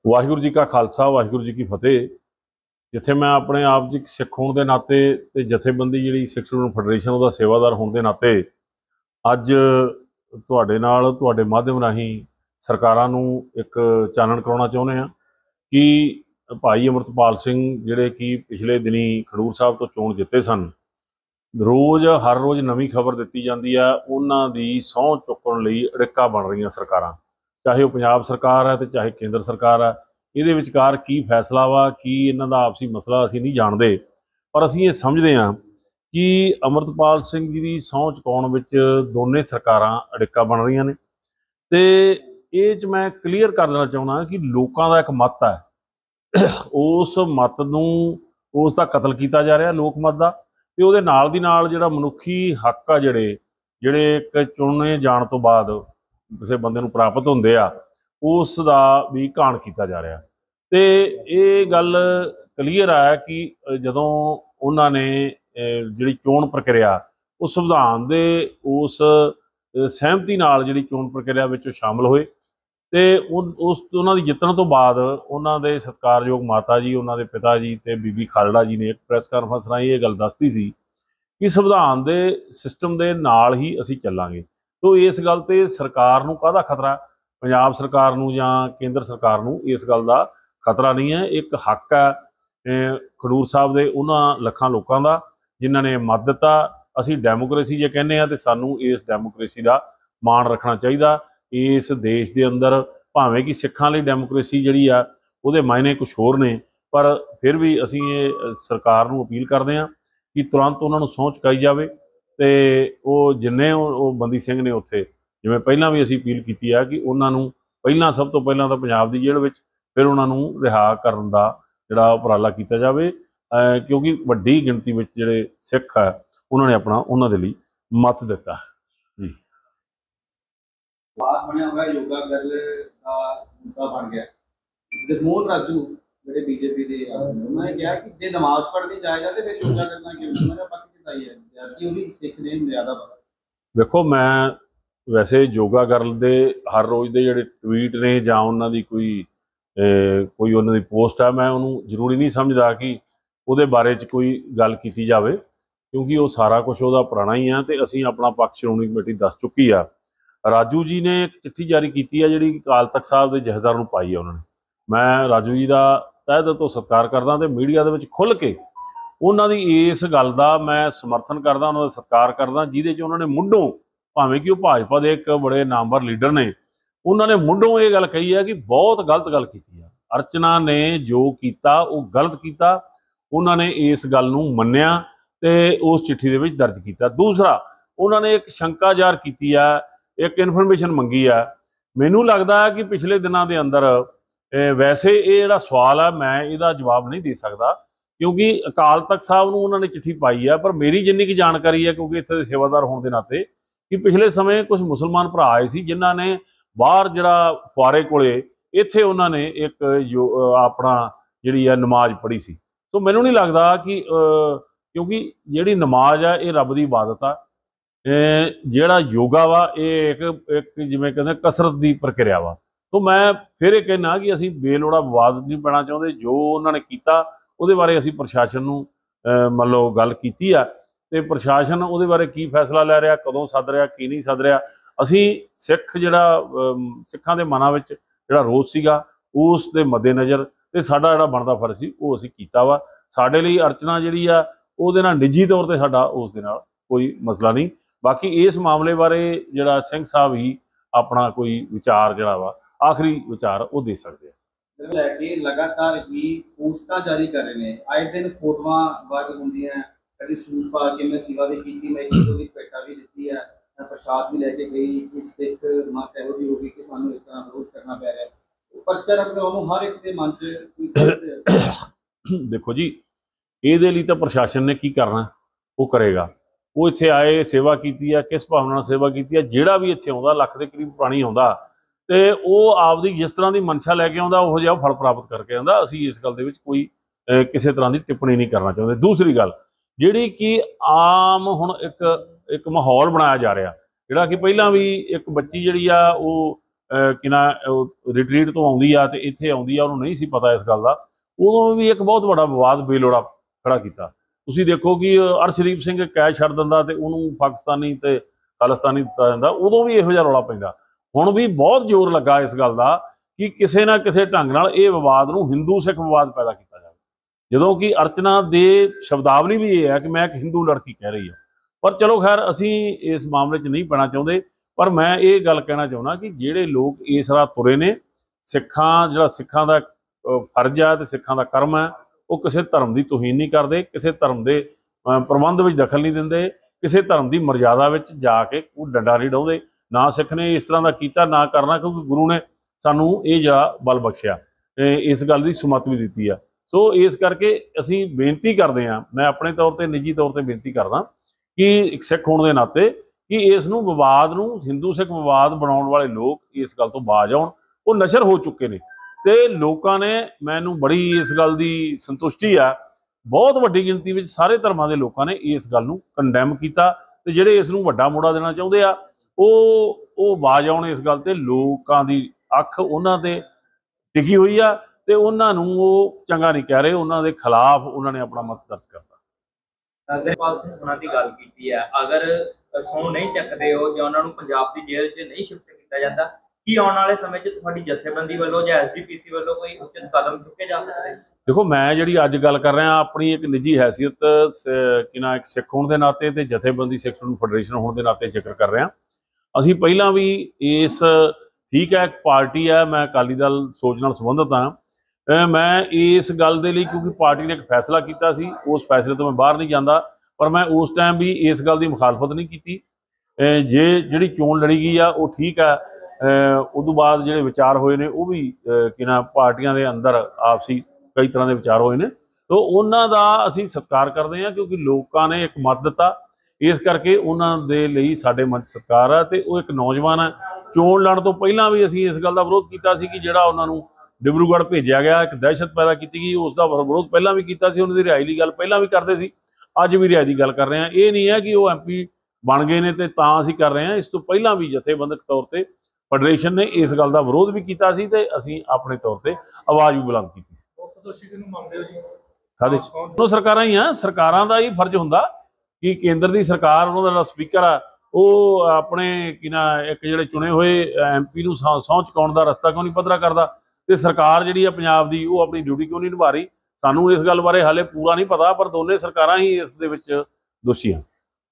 वाहिगुरू जी का खालसा वाहिगुरू जी की फतेह। जिथे मैं अपने आप जी सिख होने के नाते ते जथेबंदी जी सिख स्टूडेंट फैडरेशन उसका सेवादार होने के नाते अज तुहाडे नाल तुहाडे माध्यम राही सरकारां नूं एक चानण कराउणा चाहुंदे हां कि भाई अमृतपाल सिंह जिहड़े कि पिछले दिनी खडूर साहब तो चोण जिते सन, रोज़ हर रोज़ नवीं खबर दी जाती है। उन्हां दी सौं चुकण लई अड़िक्का बन रही सरकारां, चाहे वह पंजाब सरकार है तो चाहे केंद्र सरकार है। ये विचकार की फैसला वा की इन्हां दा आपसी मसला असीं नहीं जानते, पर असीं ये समझते हैं कि अमृतपाल सिंह जी की सौं चुकाउण विच दोने सरकारां अड़िक्का बन रही ने। तो ये मैं क्लीयर कर देना चाहुंदा कि लोगों का एक मत है, उस मत नूं उसका कतल किया जा रहा लोक मत का, तो वो नाल दी नाल जिहड़ा मनुखी हक आ जिहड़े जिहड़े एक चुने जाण तो बाद किसी बंदे नूं प्राप्त हुंदे आ उस दा भी घाण किया जा रहा। तो ये गल क्लीयर है कि जदों उन्हां ने जिहड़ी चोण प्रक्रिया उस संविधान दे उस सहमति नाल जिहड़ी चोण प्रक्रिया विच शामिल होए ते उस उन्हां दी जितण तो बाद उन्हां दे सत्कारयोग माता जी, उन्हां दे पिता जी ते बीबी खालड़ा जी ने एक प्रैस कानफ्रेंस राही ये गल दसती सी कि संविधान दे सिस्टम दे नाल ही असीं चलांगे। तो इस गल ते सरकार नूं काहदा खतरा, पंजाब सरकार नूं जां केंद्र सरकार नूं इस गल दा खतरा नहीं है। एक हक है खडूर साहब दे उन्हां लखां लोकां दा जिन्हां ने मत दिता। असीं डैमोक्रेसी जे कहने आ ते सानूं इस डैमोक्रेसी दा माण रखना चाहिदा। इस देश के अंदर भावें कि सिखां लई डैमोक्रेसी जिहड़ी आ उहदे मायने कुछ होर ने, पर फिर भी असीं ये सरकार नूं अपील करदे हां कि तुरंत उन्होंने सौं चुकाई जाए। तो वो जिन्ने वो बंदी सिंह ने उत्थे जिवें पहलां भी असीं अपील की है कि उन्होंने पहलां सब तो पहलां तो पंजाब की जेल੍ਹ विच फिर उन्होंने रिहा करन दा जिहड़ा उपराला किया जाए, क्योंकि वड्डी गिणती विच जिहड़े सिख है उन्होंने अपना उन्हां दे लई मत दिता जी। बात बनया हुआ योगा गर्ल का मुद्दा बन गया। जगमोहन राजू ਜਿਹੜੇ बीजेपी ਦੇ ਉਹਨਾਂ ਨੇ ਕਿਹਾ ਕਿ ਜੇ ਨਮਾਜ਼ ਪੜ੍ਹਨੀ ਜਾਇਜ਼ ਹੈ ਤੇ ਫਿਰ ਯੋਗਾ ਕਰਨਾ ਕਿਉਂ ਨਹੀਂ। ਮੈਂ ਪੱਕੀ ਕਿਤਾਈ ਹੈ ਜਦਕਿ ਉਹਦੀ ਸਿੱਖ ਨੇ ਜ਼ਿਆਦਾ ਪਤਾ। देखो मैं वैसे योगा गर्ल दे हर रोज़ के जोड़े ट्वीट ने जां उन्हां दी कोई उन्हां दी पोस्ट है, मैं उन्होंने जरूरी नहीं समझदा कि उहदे बारे च कोई गल की जाए, क्योंकि वो सारा कुछ उहदा पुराना ही है। तो असीं अपना पक्ष श्रोमणी कमेटी दस चुकी आ। राजू जी ने एक चिट्ठी जारी की है जिहड़ी अकाल तख्त साहब के जथेदार नूं पाई है उन्होंने। मैं राजू जी का तहे दिल तो सत्कार करदा ते मीडिया दे विच खुल के उन्हां दी इस गल दा मैं समर्थन करदा, उन्हां दा सत्कार करदा जिहदे च उन्होंने मुंढों भावें कि वो भाजपा के एक बड़े नामवर लीडर ने, उन्होंने मुंढों ये गल कही है कि बहुत गलत गल की है। अर्चना ने जो किया वो गलत किया, उन्होंने इस गल नूं मन्निया ते उस चिट्ठी दे विच दर्ज किया। दूसरा उन्होंने एक शंका ज़ाहिर की है, एक इन्फॉर्मेशन मंगी है। मैनू लगता है कि पिछले दिनों के अंदर वैसे ये जिहड़ा सवाल है मैं इसका जवाब नहीं दे सकता, क्योंकि अकाल तख्त साहब नूं उन्होंने चिट्ठी पाई है, पर मेरी जिन्नी की जानकारी है क्योंकि इत्थे सेवादार होने के नाते कि पिछले समय कुछ मुसलमान भरा आए सी जिन्हां ने बाहर जिहड़ा फुआरे कोले इत्थे उन्होंने एक अपना जिहड़ी है नमाज पढ़ी सी। तो मैनू नहीं लगता कि क्योंकि जिहड़ी नमाज है ये रब की इबादत आ, जिहड़ा योगा वा ये एक जिवें कहंदे कसरत की प्रक्रिया वा। तो मैं फिर ये कहना कि असीं बेलोड़ा विवाद नहीं पैना चाहुंदे। जो उन्होंने किया उहदे बारे असीं प्रशासन नूं मान लो गल कीती आ ते प्रशासन उहदे बारे की फैसला लै रहा, कदों सद रहा, की नहीं सद रहा। असीं सिख जिहड़ा सिखां दे मनां विच जिहड़ा रोस सीगा उस दे मद्देनज़र ते साडा जिहड़ा बनदा फर्ज सी वो असीं कीता वा। साडे लई अर्चना जिहड़ी आ उहदे नाल निजी तौर ते साडा उस दे नाल कोई मसला नहीं। बाकी इस मामले बारे जिहड़ा सिंह साहब ही अपना कोई विचार जिहड़ा वा आखिरी विचार वो दे सकते हैं। लैके लगातार ही पोस्टां जारी कर रहे हैं, आए दिन फोटोआं वायरल होंदियां, कभी सूट पा के मैं सेवा भी की, मैं एक भी पेटा भी दी है, मैं प्रसाद भी लैके गई कि सिख मत इहो जी होगी कि सानू इस तरह विरोध करना पै रहा है। पर्चा रख दो हर एक के मन च देखो जी ये लिए तो प्रशासन ने की करना वो करेगा। वो इत्थे आए सेवा की है, किस भावना सेवा की है, जिहड़ा भी इत्थे आउंदा लख के करीब पानी आउंदा तो वह आपदी जिस तरह की मनशा लैके आउंदा उहो जिहा फल प्राप्त करके आउंदा। असीं इस गल दे विच कोई किसी तरह की टिप्पणी नहीं करना चाहते। दूसरी गल जिहड़ी कि आम हुण एक माहौल बनाया जा रहा, जिहड़ा कि पहलां भी एक बच्ची जिहड़ी आ वो ਕਿ ਨਾ ਰਿਟਰੀਟ ਤੋਂ ਆਉਂਦੀ ਆ ਤੇ ਇੱਥੇ ਆਉਂਦੀ ਆ, ਉਹਨੂੰ ਨਹੀਂ ਸੀ ਪਤਾ ਇਸ ਗੱਲ ਦਾ, ਉਦੋਂ ਵੀ ਇੱਕ ਬਹੁਤ ਵੱਡਾ ਵਿਵਾਦ ਬੇਲੋੜਾ ਖੜਾ ਕੀਤਾ। ਤੁਸੀਂ ਦੇਖੋ ਕਿ ਅਰਸ਼ਦੀਪ ਸਿੰਘ ਕੈਦ ਛੱਡ ਦਿੰਦਾ ਤੇ ਉਹਨੂੰ ਪਾਕਿਸਤਾਨੀ ਤੇ ਖਾਲਿਸਤਾਨੀ ਦਿੱਤਾ ਜਾਂਦਾ, ਉਦੋਂ ਵੀ ਇਹੋ ਜਿਹਾ ਰੌਲਾ ਪੈਂਦਾ। ਹੁਣ ਵੀ ਬਹੁਤ ਜ਼ੋਰ ਲੱਗਾ ਇਸ ਗੱਲ ਦਾ ਕਿ ਕਿਸੇ ਨਾ ਕਿਸੇ ਢੰਗ ਨਾਲ ਇਹ ਵਿਵਾਦ ਨੂੰ ਹਿੰਦੂ ਸਿੱਖ ਵਿਵਾਦ ਪੈਦਾ ਕੀਤਾ ਜਾਵੇ, ਜਦੋਂ ਕਿ ਅਰਚਨਾ ਦੇ ਸ਼ਬਦਾਵਲੀ ਵੀ ਇਹ ਹੈ ਕਿ ਮੈਂ ਇੱਕ ਹਿੰਦੂ ਲੜਕੀ ਕਹਿ ਰਹੀ ਹਾਂ। ਪਰ ਚਲੋ ਖੈਰ, ਅਸੀਂ ਇਸ ਮਾਮਲੇ 'ਚ ਨਹੀਂ ਪੈਣਾ ਚਾਹੁੰਦੇ, ਪਰ ਮੈਂ ਇਹ ਗੱਲ ਕਹਿਣਾ ਚਾਹੁੰਦਾ ਕਿ ਜਿਹੜੇ ਲੋਕ ਇਸ ਰਾਹ ਤੁਰੇ ਨੇ, ਜਿਹੜਾ ਸਿੱਖਾਂ ਦਾ ਫਰਜ਼ ਹੈ ਤੇ ਸਿੱਖਾਂ ਦਾ ਕਰਮ ਹੈ, ਉਹ ਕਿਸੇ ਧਰਮ ਦੀ ਤੋਹੀਨ ਨਹੀਂ ਕਰਦੇ, ਕਿਸੇ ਧਰਮ ਦੇ ਪ੍ਰਬੰਧ ਵਿੱਚ ਦਖਲ ਨਹੀਂ ਦਿੰਦੇ, ਕਿਸੇ ਧਰਮ ਦੀ ਮਰਜ਼ਾਦਾ ਵਿੱਚ ਜਾ ਕੇ ਉਹ ਡੰਡਾ ਨਹੀਂ ਡਾਉਂਦੇ। ਨਾ ਸਿੱਖ ਨੇ ਇਸ ਤਰ੍ਹਾਂ ਦਾ ਕੀਤਾ, ਨਾ ਕਰਨਾ, ਕਿਉਂਕਿ ਗੁਰੂ ਨੇ ਸਾਨੂੰ ਇਹ ਜਿਹੜਾ ਬਲ ਬਖਸ਼ਿਆ, ਇਸ ਗੱਲ ਦੀ ਸੁਮਤ ਵੀ ਦਿੱਤੀ ਆ। ਸੋ ਇਸ ਕਰਕੇ ਅਸੀਂ ਬੇਨਤੀ ਕਰਦੇ ਹਾਂ, ਮੈਂ ਆਪਣੇ ਤੌਰ ਤੇ ਨਿੱਜੀ ਤੌਰ ਤੇ ਬੇਨਤੀ ਕਰਦਾ ਕਿ ਇੱਕ ਸਿੱਖ ਹੋਣ ਦੇ ਨਾਤੇ ਕਿ ਇਸ ਨੂੰ ਵਿਵਾਦ ਨੂੰ ਹਿੰਦੂ ਸਿੱਖ ਵਿਵਾਦ ਬਣਾਉਣ ਵਾਲੇ ਲੋਕ ਇਸ ਗੱਲ ਤੋਂ ਬਾਜ਼ ਆਉਣ। ਉਹ ਨਸ਼ਰ ਹੋ ਚੁੱਕੇ ਨੇ ਤੇ ਲੋਕਾਂ ਨੇ, ਮੈਨੂੰ ਬੜੀ ਇਸ ਗੱਲ ਦੀ ਸੰਤੁਸ਼ਟੀ ਆ, ਬਹੁਤ ਵੱਡੀ ਗਿਣਤੀ ਵਿੱਚ ਸਾਰੇ ਧਰਮਾਂ ਦੇ ਲੋਕਾਂ ਨੇ ਇਸ ਗੱਲ ਨੂੰ ਕੰਡੈਮ ਕੀਤਾ ਤੇ ਜਿਹੜੇ ਇਸ ਨੂੰ ਵੱਡਾ ਮੋੜਾ ਦੇਣਾ ਚਾਹੁੰਦੇ ਆ ਉਹ ਬਾਜ਼ ਆਉਣ ਇਸ ਗੱਲ ਤੇ। ਲੋਕਾਂ ਦੀ ਅੱਖ ਉਹਨਾਂ ਤੇ ਟਿਕੀ ਹੋਈ ਆ ਤੇ ਉਹਨਾਂ ਨੂੰ ਉਹ ਚੰਗਾ ਨਹੀਂ ਕਹਿ ਰਹੇ, ਉਹਨਾਂ ਦੇ ਖਿਲਾਫ ਉਹਨਾਂ ਨੇ ਆਪਣਾ ਮਤ ਦਰਜ ਕਰਤਾ। ਅੰਮ੍ਰਿਤਪਾਲ ਸਿੰਘ ਉਹਨਾਂ ਦੀ ਗੱਲ ਕੀਤੀ ਹੈ, ਅਗਰ ਸਹੁੰ ਨਹੀਂ ਚੱਕਦੇ ਹੋ ਜਾਂ ਉਹਨਾਂ ਨੂੰ ਪੰਜਾਬ ਦੀ ਜੇਲ੍ਹ 'ਚ ਨਹੀਂ ਸ਼ਿਫਟ ਕੀਤਾ ਜਾਂਦਾ, ਕੀ ਆਉਣ ਵਾਲੇ ਸਮੇਂ 'ਚ ਤੁਹਾਡੀ ਜਥੇਬੰਦੀ ਵੱਲੋਂ ਜਾਂ ਐਸਜੀਪੀਸੀ ਵੱਲੋਂ ਕੋਈ ਉਚਿਤ ਕਦਮ ਚੁੱਕੇ ਜਾ ਸਕਦੇ? ਦੇਖੋ, ਮੈਂ ਜਿਹੜੀ ਅੱਜ ਗੱਲ ਕਰ ਰਿਹਾ ਆਪਣੀ ਇੱਕ ਨਿੱਜੀ ਹੈਸੀਅਤ ਇੱਕ ਸਿੱਖ ਹੋਣ ਦੇ ਨਾਤੇ ਤੇ ਜਥੇਬੰਦੀ ਸਿੱਖ ਸਟੂਡੈਂਟ ਫੈਡਰੇਸ਼ਨ ਹੋਣ ਦੇ ਨਾਤੇ ਜ਼ਿਕਰ ਕਰ ਰਿਹਾ। ਅਸੀਂ ਪਹਿਲਾਂ ਵੀ ਇਸ, ਠੀਕ ਹੈ, ਇੱਕ ਪਾਰਟੀ ਹੈ, ਮੈਂ ਅਕਾਲੀ ਦਲ ਸੋਚ ਨਾਲ ਸੰਬੰਧਿਤ ਹਾਂ। ਮੈਂ ਇਸ ਗੱਲ ਦੇ ਲਈ, ਕਿਉਂਕਿ ਪਾਰਟੀ ਨੇ ਇੱਕ ਫੈਸਲਾ ਕੀਤਾ ਸੀ, ਉਸ ਫੈਸਲੇ ਤੋਂ ਮੈਂ ਬਾਹਰ ਨਹੀਂ ਜਾਂਦਾ, ਪਰ ਮੈਂ ਉਸ ਟਾਈਮ ਵੀ ਇਸ ਗੱਲ ਦੀ ਮੁਖਾਲਫਤ ਨਹੀਂ ਕੀਤੀ। ਜਿਹੜੀ ਚੋਣ ਲੜੀ ਗਈ ਆ ਉਹ ਠੀਕ ਆ, ਉਦੋਂ ਬਾਅਦ ਜਿਹੜੇ ਵਿਚਾਰ ਹੋਏ ਨੇ ਉਹ ਵੀ ਪਾਰਟੀਆਂ ਦੇ ਅੰਦਰ ਆਪਸੀ ਕਈ ਤਰ੍ਹਾਂ ਦੇ ਵਿਚਾਰ ਹੋਏ ਨੇ, ਤਾਂ ਉਹਨਾਂ ਦਾ ਅਸੀਂ ਸਤਿਕਾਰ ਕਰਦੇ ਹਾਂ, ਕਿਉਂਕਿ ਲੋਕਾਂ ਨੇ ਇੱਕ ਮਤ ਦਿੱਤਾ, ਇਸ ਕਰਕੇ ਉਹਨਾਂ ਦੇ ਲਈ ਸਾਡੇ ਮਨ 'ਚ ਸਤਿਕਾਰ ਆ। ਤੇ ਉਹ ਇੱਕ ਨੌਜਵਾਨ ਹੈ, ਚੋਣ ਲੜਨ ਤੋਂ ਪਹਿਲਾਂ ਵੀ ਅਸੀਂ ਇਸ ਗੱਲ ਦਾ ਵਿਰੋਧ ਕੀਤਾ ਸੀ ਕਿ ਜਿਹੜਾ ਉਹਨਾਂ ਨੂੰ ਡਿਬਰੂਗੜ੍ਹ ਭੇਜਿਆ ਗਿਆ, ਇੱਕ ਦਹਿਸ਼ਤ ਪੈਦਾ ਕੀਤੀ ਗਈ, ਉਸ ਦਾ ਵਿਰੋਧ ਪਹਿਲਾਂ ਵੀ ਕੀਤਾ ਸੀ। ਉਹਨਾਂ ਦੀ ਰਿਹਾਈ ਦੀ ਗੱਲ ਪਹਿਲਾਂ ਵੀ ਕਰਦੇ ਸੀ, ਅੱਜ ਵੀ ਰਿਹਾਈ ਦੀ ਗੱਲ ਕਰ ਰਹੇ ਹਾਂ। ਇਹ ਨਹੀਂ ਹੈ ਕਿ ਉਹ MP ਬਣ ਗਏ ਨੇ ਤੇ ਤਾਂ ਅਸੀਂ ਕਰ ਰਹੇ ਹਾਂ, ਇਸ ਤੋਂ ਪਹਿਲਾਂ ਵੀ ਜਥੇਬੰਦਕ ਤੌਰ ਤੇ ਫੈਡਰੇਸ਼ਨ ਨੇ ਇਸ ਗੱਲ ਦਾ ਵਿਰੋਧ ਵੀ ਕੀਤਾ ਸੀ ਤੇ ਅਸੀਂ ਆਪਣੇ ਤੌਰ ਤੇ ਆਵਾਜ਼ ਵੀ ਬੁਲੰਦ ਕੀਤੀ ਸੀ। ਉਹ ਸਰਕਾਰਾਂ ਹੀ ਆ, ਸਰਕਾਰਾਂ ਦਾ ਹੀ ਫਰਜ਼ ਹੁੰਦਾ ਕਿ ਕੇਂਦਰ ਦੀ ਸਰਕਾਰ, ਉਹਨਾਂ ਦਾ ਜਿਹੜਾ ਸਪੀਕਰ ਆ, ਉਹ ਆਪਣੇ ਇੱਕ ਜਿਹੜੇ ਚੁਣੇ ਹੋਏ MP ਨੂੰ ਸਹੁੰ ਚੁਕਾਉਣ ਦਾ ਰਸਤਾ ਕਿਉਂ ਨਹੀਂ ਪੱਧਰਾ ਕਰਦਾ, ਤੇ ਸਰਕਾਰ ਜਿਹੜੀ ਆ ਪੰਜਾਬ ਦੀ, ਉਹ ਆਪਣੀ ਡਿਊਟੀ ਕਿਉਂ ਨਹੀਂ ਨਿਭਾ ਰਹੀ। ਸਾਨੂੰ ਇਸ ਗੱਲ ਬਾਰੇ ਹਾਲੇ ਪੂਰਾ ਨਹੀਂ ਪਤਾ, ਪਰ ਦੋਨੇ ਸਰਕਾਰਾਂ ਹੀ ਇਸ ਦੇ ਵਿੱਚ ਦੋਸ਼ੀ ਹਨ।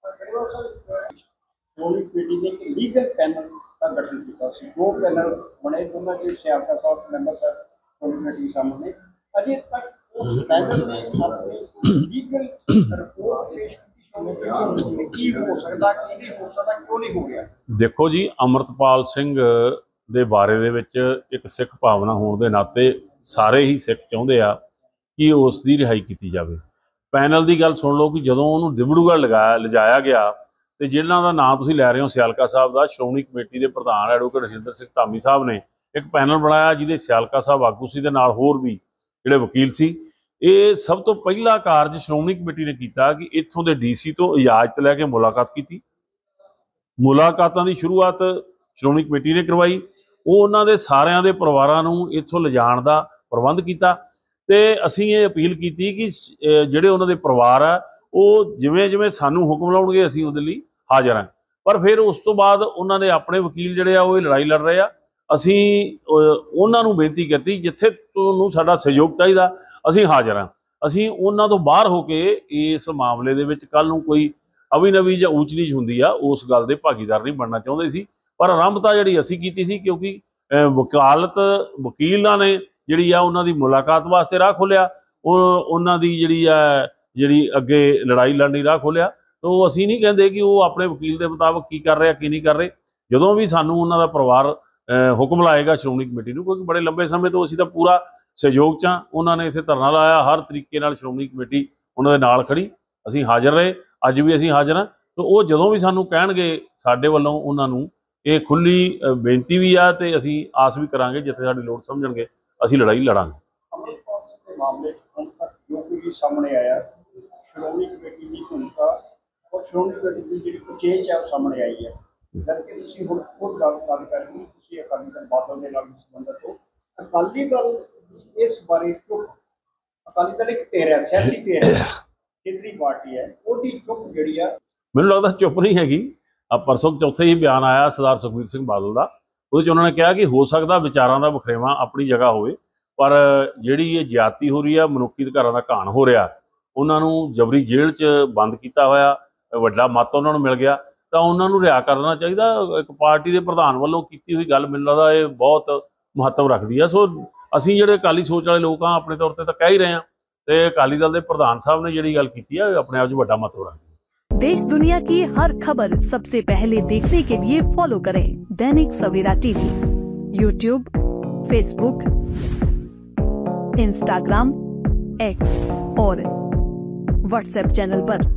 ਲੀਗਲ ਪੈਨਲ ਦਾ ਗਠਨ ਕੀਤਾ ਸੀ, 2 ਪੈਨਲ ਬਣੇ, ਦੋਨਾਂ ਦੇ ਸਿਆਸਤ ਸਾਹਿਬ ਮੈਂਬਰ ਕਮੇਟੀ ਸਾਹਮਣੇ ਅਜੇ ਤੱਕ ਉਸ ਪੈਨਲ ਨੇ ਆਪਣੀ ਲੀਗਲ ਰਿਪੋਰਟ ਪੇਸ਼ ਕੀਤੀ। ਕੀ ਹੋ ਸਕਦਾ, ਕੀ ਨਹੀਂ ਹੋ ਸਕਦਾ, ਕਿਉਂ ਨਹੀਂ ਹੋ ਗਿਆ? ਦੇਖੋ ਜੀ, ਅੰਮ੍ਰਿਤਪਾਲ ਸਿੰਘ ਦੇ ਬਾਰੇ ਦੇ ਵਿੱਚ ਇੱਕ ਸਿੱਖ ਭਾਵਨਾ ਹੋਣ ਦੇ ਨਾਤੇ ਸਾਰੇ ਹੀ ਸਿੱਖ ਚਾਹੁੰਦੇ ਆ ਕਿ ਉਸ ਦੀ ਰਿਹਾਈ ਕੀਤੀ ਜਾਵੇ। ਪੈਨਲ ਦੀ ਗੱਲ ਸੁਣ ਲਓ ਕਿ ਜਦੋਂ ਉਹਨੂੰ ਡਿਬੜੂਗੜ੍ਹ ਲਿਜਾਇਆ ਗਿਆ ਤੇ ਜਿਹਨਾਂ ਦਾ ਨਾਂ ਤੁਸੀਂ ਲੈ ਰਹੇ ਹੋ ਸਿਆਲਕਾ ਸਾਹਿਬ ਦਾ, ਸ਼੍ਰੋਮਣੀ ਕਮੇਟੀ ਦੇ ਪ੍ਰਧਾਨ ਐਡਵੋਕੇਟ ਰਜਿੰਦਰ ਸਿੰਘ ਧਾਮੀ ਸਾਹਿਬ ਨੇ ਇੱਕ ਪੈਨਲ ਬਣਾਇਆ ਜਿਹਦੇ ਸਿਆਲਕਾ ਸਾਹਿਬ ਆਗੂ ਸੀ, ਦੇ ਨਾਲ ਹੋਰ ਵੀ ਜਿਹੜੇ ਵਕੀਲ ਸੀ। ਇਹ ਸਭ ਤੋਂ ਪਹਿਲਾ ਕਾਰਜ ਸ਼੍ਰੋਮਣੀ ਕਮੇਟੀ ਨੇ ਕੀਤਾ ਕਿ ਇੱਥੋਂ ਦੇ DC ਤੋਂ ਇਜਾਜ਼ਤ ਲੈ ਕੇ ਮੁਲਾਕਾਤ ਕੀਤੀ। ਮੁਲਾਕਾਤਾਂ ਦੀ ਸ਼ੁਰੂਆਤ ਸ਼੍ਰੋਮਣੀ ਕਮੇਟੀ ਨੇ ਕਰਵਾਈ। ਉਹ ਉਹਨਾਂ ਦੇ ਸਾਰਿਆਂ ਦੇ ਪਰਿਵਾਰਾਂ ਨੂੰ ਇੱਥੋਂ ਲਿਜਾਣ ਦਾ ਪ੍ਰਬੰਧ ਕੀਤਾ ਤੇ ਅਸੀਂ ਇਹ ਅਪੀਲ ਕੀਤੀ ਕਿ ਜਿਹੜੇ ਉਹਨਾਂ ਦੇ ਪਰਿਵਾਰ ਆ, ਉਹ ਜਿਵੇਂ ਜਿਵੇਂ ਸਾਨੂੰ ਹੁਕਮ ਲਾਉਣਗੇ ਅਸੀਂ ਉਹਦੇ ਲਈ ਹਾਜ਼ਰ ਹਾਂ। ਪਰ ਫਿਰ ਉਸ ਤੋਂ ਬਾਅਦ ਉਹਨਾਂ ਦੇ ਆਪਣੇ ਵਕੀਲ ਜਿਹੜੇ ਆ ਉਹ ਇਹ ਲੜਾਈ ਲੜ ਰਹੇ ਆ। ਅਸੀਂ ਉਹਨਾਂ ਨੂੰ ਬੇਨਤੀ ਕੀਤੀ, ਜਿੱਥੇ ਤੁਹਾਨੂੰ ਸਾਡਾ ਸਹਿਯੋਗ ਚਾਹੀਦਾ ਅਸੀਂ ਹਾਜ਼ਰ ਹਾਂ। ਅਸੀਂ ਉਹਨਾਂ ਤੋਂ ਬਾਹਰ ਹੋ ਕੇ ਇਸ ਮਾਮਲੇ ਦੇ ਵਿੱਚ ਕੱਲ੍ਹ ਨੂੰ ਕੋਈ ਅਵੀ-ਨਵੀ ਜਾਂ ਊਚ ਨੀਚ ਹੁੰਦੀ ਆ, ਉਸ ਗੱਲ ਦੇ ਭਾਗੀਦਾਰ ਨਹੀਂ ਬਣਨਾ ਚਾਹੁੰਦੇ ਸੀ। ਪਰ ਆਰੰਭਤਾ ਜਿਹੜੀ ਅਸੀਂ ਕੀਤੀ ਸੀ, ਕਿਉਂਕਿ ਵਕੀਲਾਂ ਨੇ ਜਿਹੜੀ ਆ ਉਹਨਾਂ ਦੀ ਮੁਲਾਕਾਤ ਵਾਸਤੇ ਰਾਹ ਖੋਲ੍ਹਿਆ, ਉਹਨਾਂ ਦੀ ਜਿਹੜੀ ਅੱਗੇ ਲੜਾਈ ਲੜਨ ਲਈ ਰਾਹ ਖੋਲ੍ਹਿਆ। ਤਾਂ ਅਸੀਂ ਨਹੀਂ ਕਹਿੰਦੇ ਕਿ ਉਹ ਆਪਣੇ ਵਕੀਲ ਦੇ ਮੁਤਾਬਕ ਕੀ ਕਰ ਰਿਹਾ ਕੀ ਨਹੀਂ ਕਰ ਰਹੇ। ਜਦੋਂ ਵੀ ਸਾਨੂੰ ਉਹਨਾਂ ਦਾ ਪਰਿਵਾਰ ਹੁਕਮ ਲਾਏਗਾ ਸ਼੍ਰੋਮਣੀ ਕਮੇਟੀ ਨੂੰ, ਕਿਉਂਕਿ ਬੜੇ ਲੰਬੇ ਸਮੇਂ ਤੋਂ ਅਸੀਂ ਤਾਂ ਪੂਰਾ ਸਹਿਯੋਗ 'ਚ ਹਾਂ। ਉਹਨਾਂ ਨੇ ਇੱਥੇ ਧਰਨਾ ਲਾਇਆ, ਹਰ ਤਰੀਕੇ ਨਾਲ ਸ਼੍ਰੋਮਣੀ ਕਮੇਟੀ ਉਹਨਾਂ ਦੇ ਨਾਲ ਖੜੀ, ਅਸੀਂ ਹਾਜ਼ਰ ਰਹੇ, ਅੱਜ ਵੀ ਅਸੀਂ ਹਾਜ਼ਰ ਹਾਂ। ਤਾਂ ਉਹ ਜਦੋਂ ਵੀ ਸਾਨੂੰ ਕਹਿਣਗੇ, ਸਾਡੇ ਵੱਲੋਂ ਉਹਨਾਂ ਨੂੰ ਇਹ ਖੁੱਲ੍ਹੀ ਬੇਨਤੀ ਵੀ ਆ ਤੇ ਅਸੀਂ ਆਸ ਵੀ ਕਰਾਂਗੇ, ਜਿੱਥੇ ਸਾਡੀ ਲੋੜ ਸਮਝਣਗੇ ਅਸੀਂ ਲੜਾਈ ਲੜਾਂਗੇ। ਅੰਮ੍ਰਿਤਪਾਲ ਸਿੰਘ ਦੇ ਮਾਮਲੇ 'ਚ ਹੁਣ ਤੱਕ ਜੋ ਕੁਝ ਸਾਹਮਣੇ ਆਇਆ, ਸ਼੍ਰੋਮਣੀ ਕਮੇਟੀ ਦੀ ਭੂਮਿਕਾ ਔਰ ਸ਼੍ਰੋਮਣੀ ਕਮੇਟੀ ਦੀ ਜਿਹੜੀ ਕੁਚੇਚ ਹੈ ਉਹ ਸਾਹਮਣੇ ਆਈ ਹੈ। ਜਦਕਿ ਤੁਸੀਂ ਹੁਣ ਖੁਦ ਗੱਲ ਕਰ ਰਹੇ ਹੋ, ਤੁਸੀਂ ਸੀ ਅਕਾਲੀ ਦਲ ਬਾਦਲ ਦੇ ਨਾਲ ਸੰਬੰਧਿਤ ਹੋ, ਅਕਾਲੀ ਦਲ ਇਸ ਬਾਰੇ ਚੁੱਪ, ਅਕਾਲੀ ਦਲ ਇੱਕ ਧਿਰ ਹੈ, ਸਿਆਸੀ ਧਿਰ ਹੈ, ਖੇਤਰੀ ਪਾਰਟੀ ਹੈ, ਉਹਦੀ ਚੁੱਪ ਜਿਹੜੀ ਆ ਮੈਨੂੰ ਲੱਗਦਾ ਚੁੱਪ ਨਹੀਂ ਹੈਗੀ। ਪਰਸੋਂ ਚੌਥੇ ਹੀ ਬਿਆਨ ਆਇਆ ਸਰਦਾਰ ਸੁਖਬੀਰ ਸਿੰਘ ਬਾਦਲ ਦਾ, ਉਹਦੇ 'ਚ ਉਹਨਾਂ ਨੇ ਕਿਹਾ ਕਿ ਹੋ ਸਕਦਾ ਵਿਚਾਰਾਂ ਦਾ ਵਖਰੇਵਾਂ ਆਪਣੀ ਜਗ੍ਹਾ ਹੋਵੇ, ਪਰ ਜਿਹੜੀ ਇਹ ਜ਼ਿਆਦਤੀ ਹੋ ਰਹੀ ਆ, ਮਨੁੱਖੀ ਅਧਿਕਾਰਾਂ ਦਾ ਘਾਣ ਹੋ ਰਿਹਾ, ਉਹਨਾਂ ਨੂੰ ਜਬਰੀ ਜੇਲ੍ਹ 'ਚ ਬੰਦ ਕੀਤਾ ਹੋਇਆ, ਵੱਡਾ ਮੱਤ ਉਹਨਾਂ ਨੂੰ ਮਿਲ ਗਿਆ, ਤਾਂ ਉਹਨਾਂ ਨੂੰ ਰਿਹਾ ਕਰਨਾ ਚਾਹੀਦਾ। ਇੱਕ ਪਾਰਟੀ ਦੇ ਪ੍ਰਧਾਨ ਵੱਲੋਂ ਕੀਤੀ ਹੋਈ ਗੱਲ ਮੈਨੂੰ ਲੱਗਦਾ ਇਹ ਬਹੁਤ ਮਹੱਤਵ ਰੱਖਦੀ ਆ। ਸੋ ਅਸੀਂ ਜਿਹੜੇ ਅਕਾਲੀ ਸੋਚ ਵਾਲੇ ਲੋਕ ਹਾਂ, ਆਪਣੇ ਤੌਰ ਤੇ ਤਾਂ ਕਹਿ ਹੀ ਰਹੇ ਹਾਂ, ਤੇ ਅਕਾਲੀ ਦਲ ਦੇ ਪ੍ਰਧਾਨ ਸਾਹਿਬ ਨੇ ਜਿਹੜੀ ਗੱਲ ਕੀਤੀ ਆ, ਆਪਣੇ ਆਪ 'ਚ ਵੱਡਾ ਮਹੱਤਵ ਰੱਖਦੀ ਹੈ। देश दुनिया की हर खबर सबसे पहले देखने के लिए फॉलो करें Dainik Savera TV, YouTube, Facebook, Instagram, X और व्हाट्सएप चैनल पर।